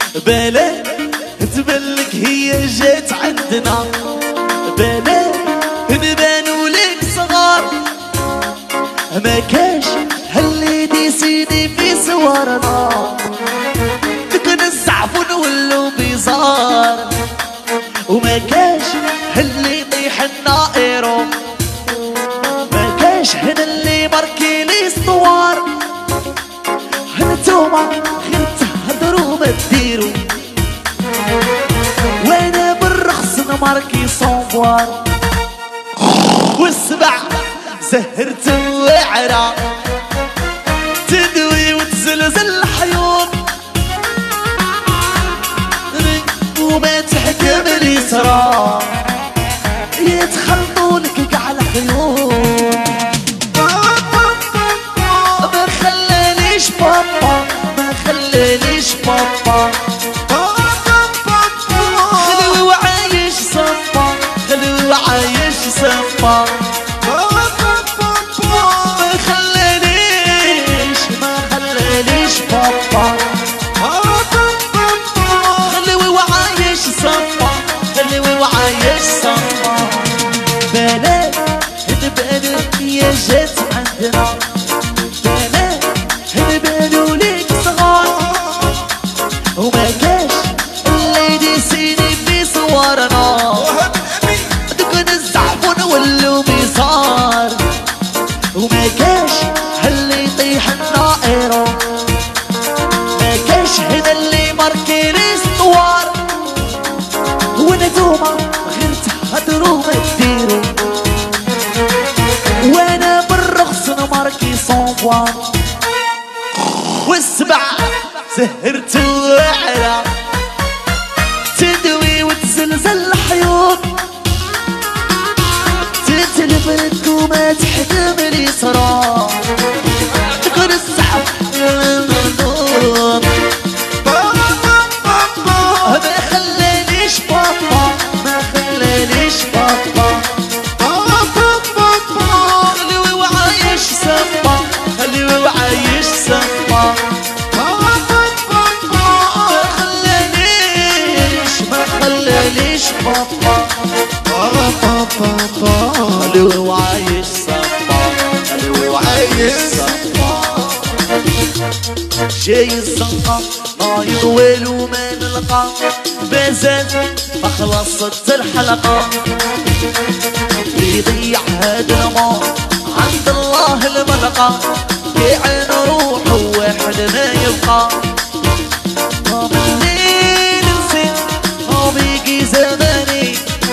بلا تبلك هي جات عندنا، بلا نبانو لك صغار، ما كاش هاللي ديسيني في صورنا، تكون الزعفون ولو بيزار، وما كاش هاللي يطيح النائرو، ما كاش هنا اللي بركي لي صوار، هنتوما غير تهدرو ما ديرو، وانا بالرخص نماركي صنفوار، والسبع زهرت وعرا تدوي وتزلزل الحيوط، وما تحكم اليسرى يتخلطوا لك كاع الخيوط، ما خلانيش بابا، ما خلانيش بابا، خلوي وعايش صفا، خلوي وعايش صفا، ما خلانيش بابا، خلوي وعايش صفا، خلوي وعايش صفا، بلا نبانو يا جات عندنا، بلا نبانو ليك صغار، وما كاش اللي ديسيني في صورنا، تكون الزعفون ولو بيصار، وما كاش هاللي يطيح النائرو، ما كاش هنا اللي ماركي لي صوار، ونتوما غير تهدرو ما ديرو، وانا بالرخص نماركي صنفوار، والسبع زهرت وعرا تدوي وتزلزل الحيوط، تتلفت وما تحكم اليسرى، تكون السحب ما خلانيش بابا، ما خلانيش بابا، خلوي وعايش صفا، خلوي وعايش صفا، ما خلانيش بابا، خلوي وعايش صفا، خلوي وعايش صفا، جاي الزنقة نايض والو ما نلقى، بازات فخلصت الحلقة، يضيع هاد الماء عند الله الملقى، يعين روحه واحد ما يبقى، من الليل نسيت بيجي زماني،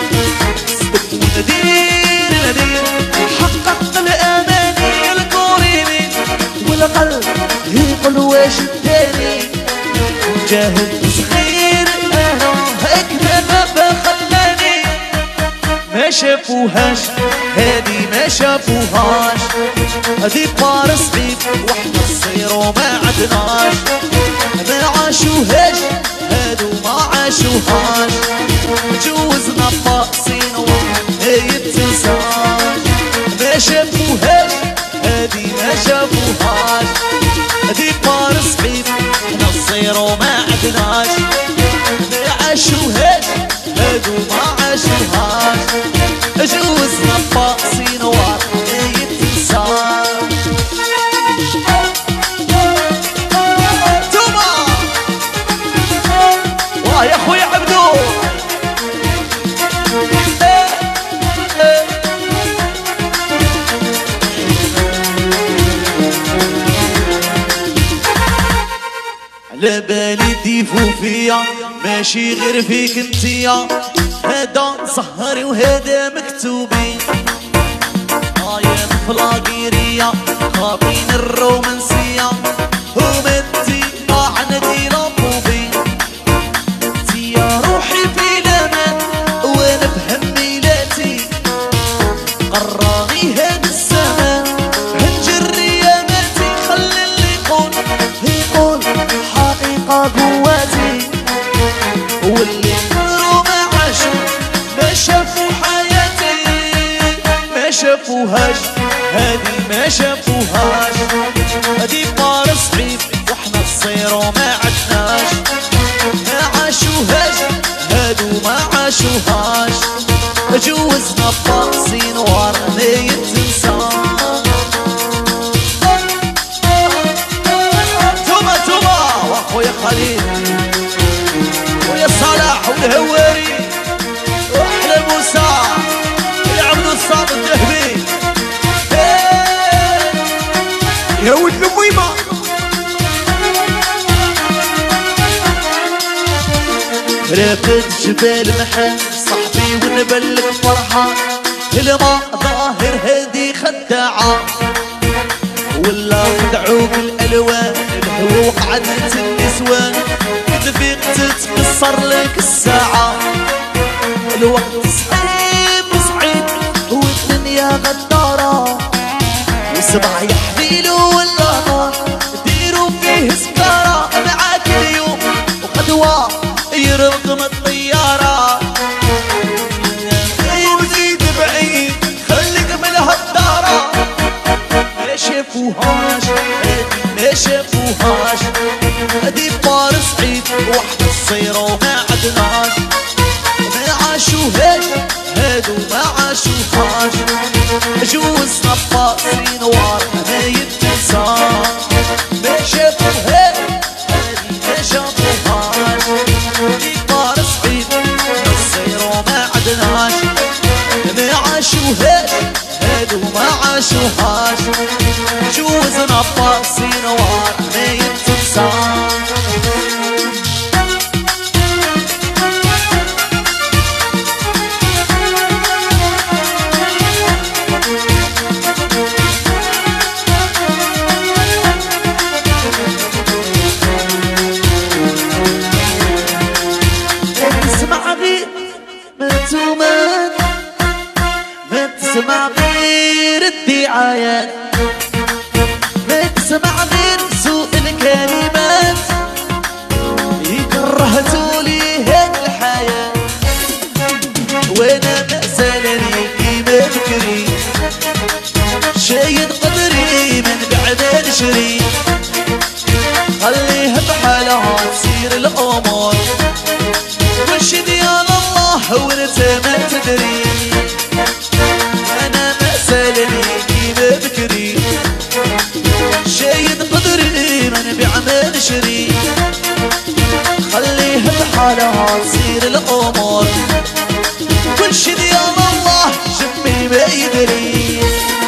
ندير حققت الاماني، الكوريني والقلب يقول واش التاني، جاهد صغير انا هكذا ما خلاني، ما شافوهاش هادي ما شافوهاش، هادي بار صعيب وحنا الصير وما عدناش، ما عاشوهاش هادو ما عاشوهاش، جوزنا باقصين وما يتنساش، ما شافوهاش هادي ما شافوهاش، هادي بار صعيب وحنا الصير وما عدناش، ما عاشوهاش هادو ما عاشوهاش، جوزنا باقصين وما يتنساش. يا اخويا عبدو على بالي تضيفوا فيا ماشي غير فيك انتيا، هذا سهري وهذا مكتوبين، ايام فلاقيرية خابين الرومانسية، ومنتي عندي لابوبين، انتي يا روحي في الامان وانا بهميلاتي، قراني هاد الزمان هنجري ياماتي، خلي اللي يقول حقيقة قواتي، واللي كانوا ما عاشوا ما شافوا حياتي، ما شافوهاش هادي ما شافوهاش، هادي بار صعيب وحنا الصير وما عدناش، جوزنا باصين ورا ميت انسان. توما واخويا خليل ويا صلاح والهواري واحلى موسى العبد الصاد الذهبي يا ولد الميمة. رافد جبال محل صاحبي ونبلك فرحان، الما ظاهر هادي خداعة ولا مدعوب الالوان، الهوا وقعدت النسوان تفيق تتكسر لك الساعة. الوقت صعيب والدنيا غدارة، وصباح يحميلو ولا نار ديروا فيه سكارة. معاك اليوم وغدوة يرقم الطيارة، وزيد بعيد خليك من هالدارة. ما شافوهاش ما شافوهاش، هادي بار صعيد وحدة تصير وما عدناش. ما عاشوهاش هادو ما عاشوهاش، جوزنا باصين ورا ما يتنسان. ما شافوهاش هادي ما شافوهاش، هادي بار صعيد تصير وما عدناش. ما عاشوهاش هادو ما عاشوهاش، جوزنا باصين ورا ما يتنسان. ما تسمع غير الدعايات، ما تسمع غير سوء الكلمات، يكرهتوا لي هاد الحياة. وانا ما زالني كيما بكري، شايد قدري من بعد نشري. خليها بحالها تصير الامور، وش ديال الله وانت ما تدري. انا ما زالني كيما بكري، شايد قدري من بعد نشري. خليها بحالها تصير الامور، وش ديال الله جنبي ما يدري.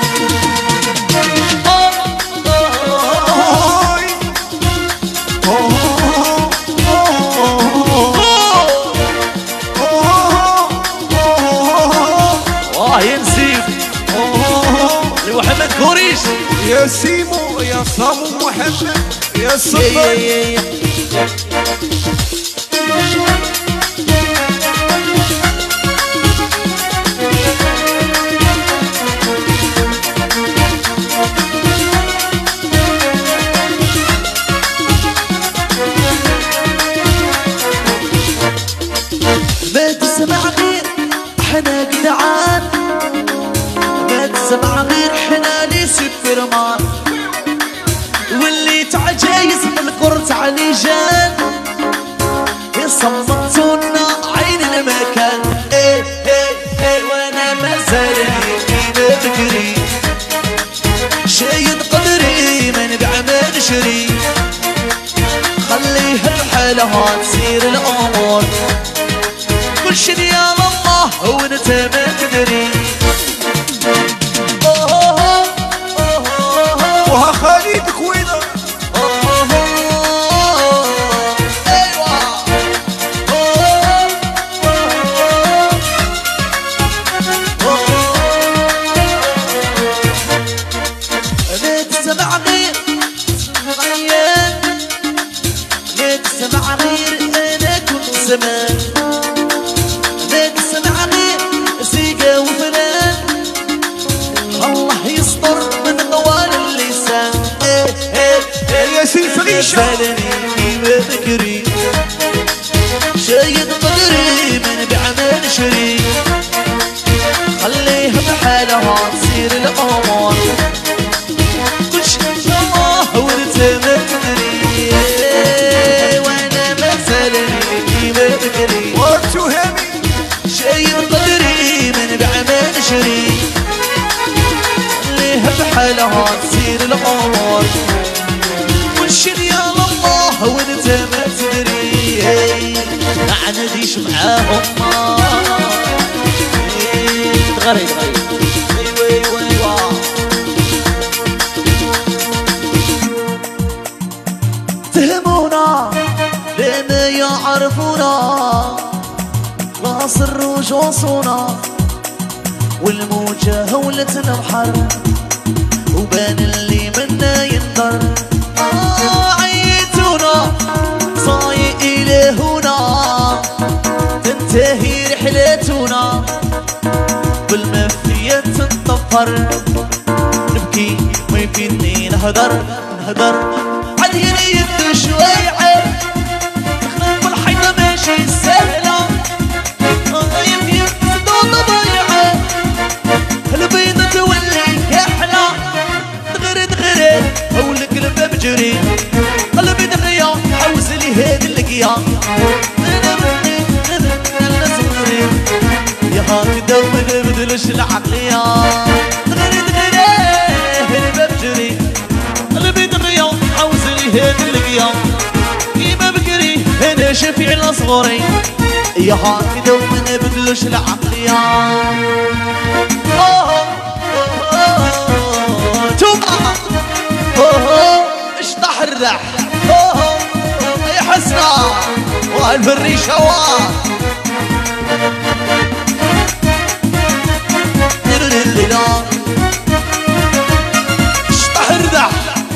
محمد كوريش يا سيمو يا صامو محمد يا صبر. ما تسمع غير احنا جدعان، ما تسمع غير حنا لي سوبرمان، واللي تعجايز بالكرت علي جان. صمتونا عين المكان وانا ما زالني كيما بكري، شايد قدري من بعمل شري. خليها بحالها تصير الامور، كل شي ديال الله وانت ما تدري. وها خالد كوينة ما تسمع غير غيان، ما تسمع غير انا كنت زمان. ما تسمع غير سيقا وفلان، الله يصبر من طوال اللسان. يا سيف ريشة زالني كيما بكري، شايد قدري من بعمل شري. خليها بحالها تصير الامور، كل شي الله وانت ما تدري. وانا ما زالني كيما بكري، وتهمي شايد قدري عليها تسير الامور كل شي ديال الله وانت ما تدري ما نديش معاهم غريب تهمونا لما يعرفونا لا سر وجوصونا والموجة هولت البحر وبان اللي منا ينضر عيتونا صايق إلى هنا تنتهي رحلتنا بالمفية تنطفر نبكي ما يفيدني نهدر عاليني يد شويعة نخدم بالحيطة ماشي سهلة يمكن صدوط ضيعة البيضة تولي كحلة دغري هولك الباب جري قلبي دغيا حوس لي هاد اللقيا انا صغير يا هكذا وما نبدلش العقلية دغري الباب جري قلبي دغيا حوس لي هاد اللقيا كيما بكري انا شافي على صغري يا هكذا وما نبدلوش العقلية توبا اشطح الرح يا حسنة والفريشة اشطح الرح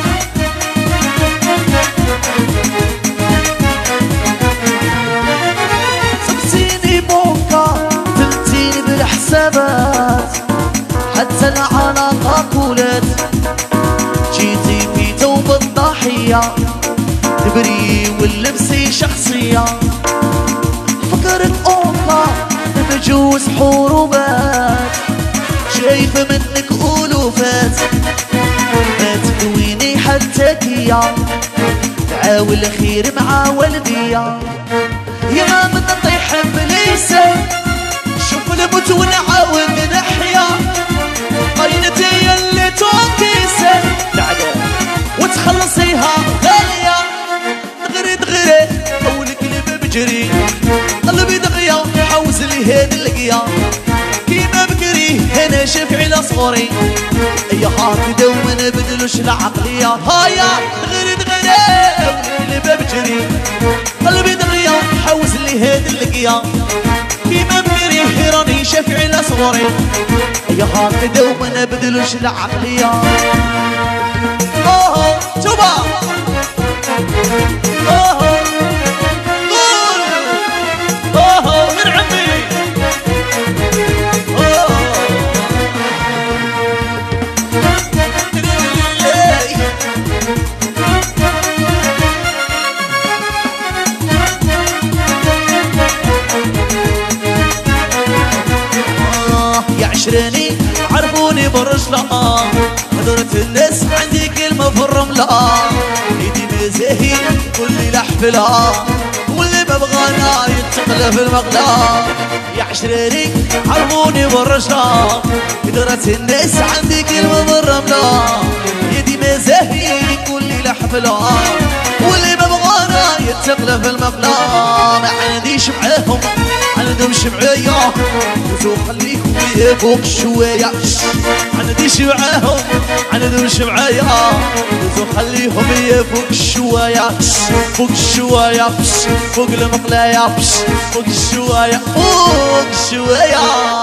تلتيني بالحسابات حتى العلاقة قولت جيتي في توب الضحية تبري واللبسي شخصية فكرت أوقع بجوز حروبات شايفة منك ألوفات ما تكويني حتى كيا تعاول خير مع والديا يا ما من نطيح بليسة شوف الموت ونعاود نحيا قينتي اللي توكيسة وتخلصيها غالية دغري أولك اللي بجري قلبي دغيا حوز لي هاد اللقيا كيما بكري هنا شافعي لصغري يا هكذا وما نبدلوش العقلية هايا دغري أولك اللي بجري قلبي دغيا حوز لي هاد اللقيا كيما بكري راني شافعي لصغري يا هكذا وما نبدلوش العقلية توبا من عمي يا عشريني عرفوني بالرجلة هدرة الناس عندي كلمة في الرملة ايدي مزاهي كل لحفلة واللي ما بغانا يتقلى في المغلا يا عشريني عرفوني بالرجلة هدرة الناس عندي كلمة في الرملة ايدي مزاهي كل لحفلة واللي ما بغانا يتقلى في المغلا ما عنديش معاهم عندهمش معايا وزو خليكم فوق شوية عنديش معاهم عندهمش معايا وزو خليهم فوق شوية فوق شوية فوق المقلاية فوق شوية فوق شوية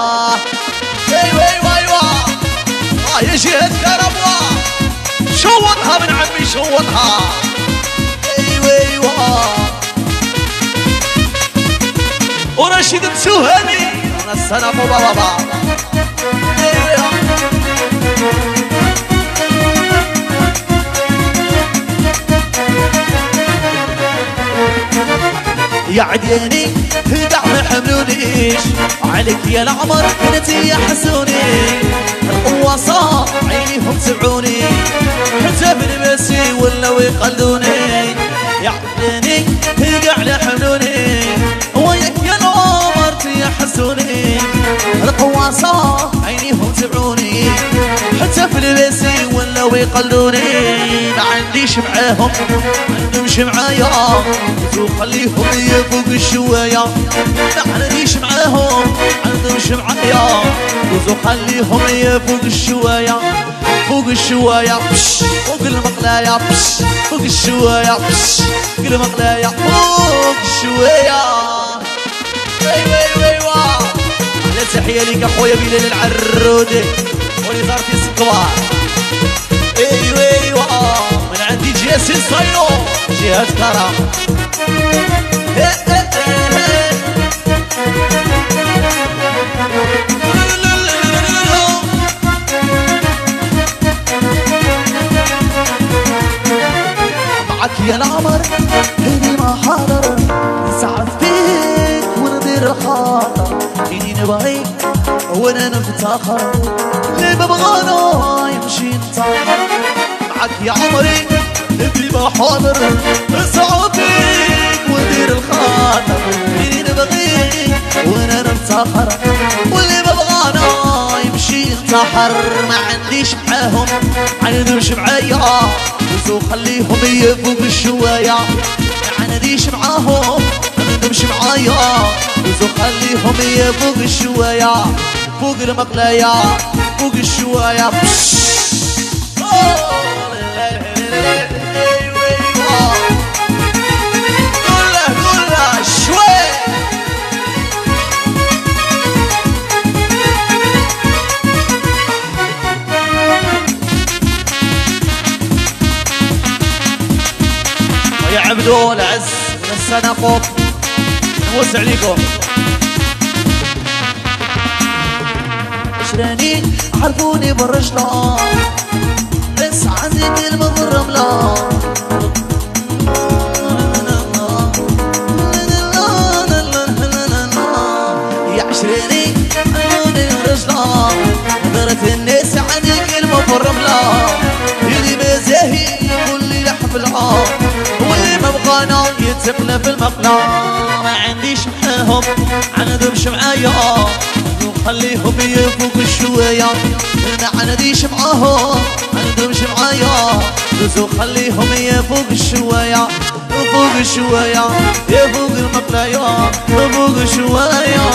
ايوا يا جهة كربوة شوطها من عمي شوطها ايوا ورشيد تسوهني انا السلام بابا يا عدياني هدع ما حملونيش عليك يا العمر كنتي يا حسوني القوة صار عينيهم تبعوني حتى بلبسي ولاو يقلدوني يا عدياني هدع ما حملوني وياك يا العمر يحسوني القوة صار عينيهم تبعوني حتى في لبسي يقلوني ما عنديش معاهم ما عندهمش معايا وخليهم يفوق الشوايه ما عنديش معاهم ما عندهمش معايا وخليهم يفوق الشوايه فوق الشوايه فوق المقلايه فوق الشوايه فوق المقلايه فوق الشوايه وي وي وي وا لا تحيه ليك اخويا بلال العرودي ولي صار في الكبار ايوا ايوا من عندي جاسي صاينو جهة كرم معك يا العمر هيني ما حاضر نسعد فيك وندير الخاطر فيني نبغيك وانا نفتخر اللي ببغانا يمشي نتاخر معك يا عمري اللي ما حاضر نسعد فيك وندير الخاطر فيني نبغيك وانا نفتخر واللي ببغانا يمشي نتاخر ما عنديش معاهم ما عندهمش معايا خليهم يفوق الشوايه ما عنديش معاهم ما عندهمش معايا خليهم يفوق الشوايه فوق المقلايه فوق الشوايه قوله شوي يا عبدو العز من السنة فوق نوسع عليكم عشراني عرفوني بالرجلة بس عندي كلمة بالرملة يا عشراني عرفوني بالرجلة نظرة الناس عندي كلمة بالرملة اللي مزاهي واللي لحفلها واللي ما بغانا يتقلى في المقلى ما عنديش معاهم عندهمش معايا وخليهم يفوق الشوايه ما عنديش معاهم عندهمش معايا وخليهم يفوق الشوايه فوق الشوايه يفوق المقلايه فوق الشوايه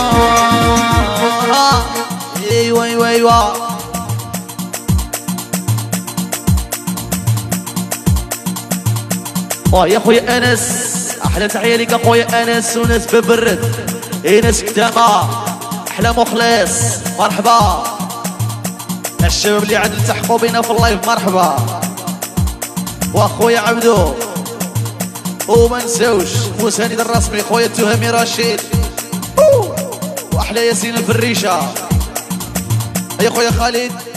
ايوا ايوا ايوا يا خويا انس احلى تحيه ليك اخويا انس وناس باب الرد ناس كتامه احلى مخلص مرحبا الشباب اللي عاد التحقوا بينا في اللايف مرحبا واخويا عبدو وما نساوش مساند الرسمي خويا التهامي رشيد واحلى ياسين الفريشه يا خويا خالد